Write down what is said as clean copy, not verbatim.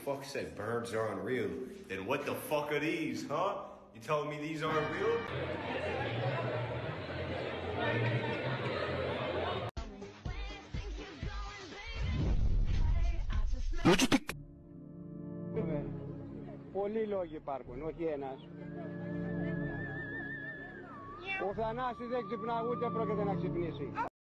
fuck said birds are unreal. Then what the fuck are these, huh? You telling me these aren't real? Πολλοί λόγοι υπάρχουν, όχι ένας. Ο Θανάσης δεν ξυπνά, ούτε πρόκειται να ξυπνήσει.